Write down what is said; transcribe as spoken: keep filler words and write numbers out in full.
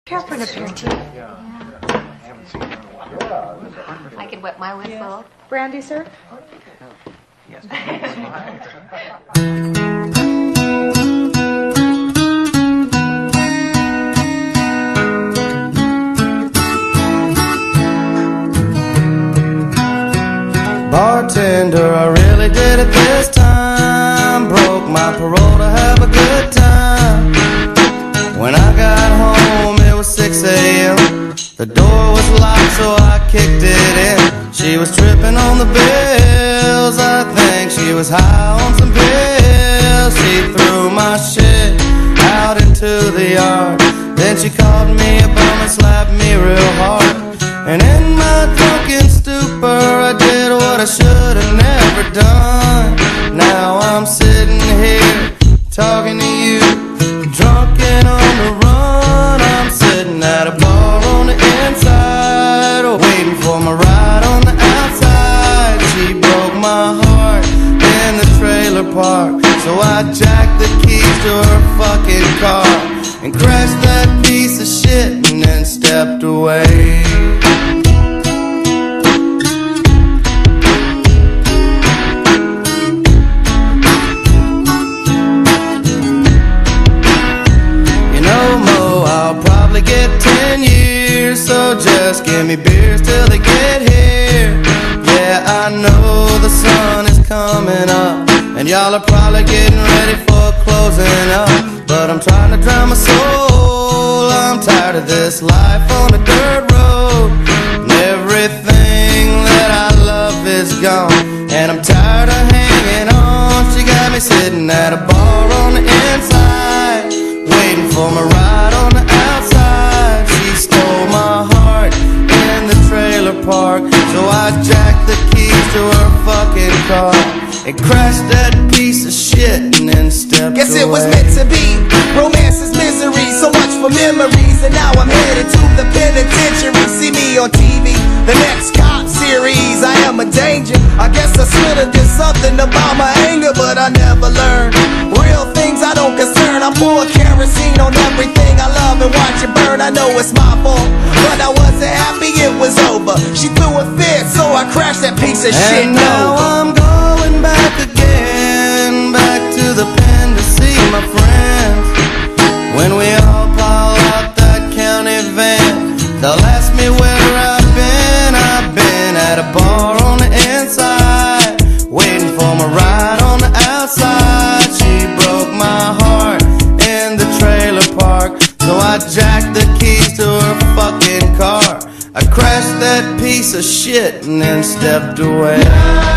Careful up here, too. Yeah. I haven't seen her in a while. I can wet my whistle. Yeah. Brandy, sir? Yes. Bartender, I really did it this time. Broke my parole to have a good time. When I got home, it was six A M The door was locked, so I kicked it in. She was tripping on the bills. I think she was high on some pills. She threw my shit out into the yard. Then she called me a bum and slapped me real hard. And in my drunken stupor, I did what I should have never done. Now I'm sitting here talking to you, drunk and on the run. I'm sitting at a bar on the inside, waiting for my ride on the outside. She broke my heart in the trailer park, so I jacked the keys to her fucking car and crashed that piece of shit and then stepped away. Get ten years, so just give me beers till they get here. Yeah, I know the sun is coming up, and y'all are probably getting ready for closing up. But I'm trying to drown my soul. I'm tired of this life on a dirt road, and everything that I love is gone, and I'm tired of hanging on. She got me sitting at a bar on the inside, waiting for my ride on the outside. Stole my heart in the trailer park, so I jacked the keys to her fucking car and crashed that piece of shit and then stepped Guess away. It was meant to be. Romance is misery, so much for memories. And now I'm headed to the penitentiary. See me on T V, the next cop series. I am a danger. I guess I should've did something about my anger, but I never learned. Real things I don't concern. I pour kerosene on everything I love and watch it burn. I know it's my fault, but I wasn't happy it was over. She threw a fit, so I crashed that piece of shit. And now I'm going back again, back to the pen to see my friends. When we all pile out that county van, they'll ask me where I've been. I've been at a bar on the inside, waiting for my ride on the outside. She broke my heart in the trailer park, so I jacked the keys to her fucking car. I crashed that piece of shit and then stepped away.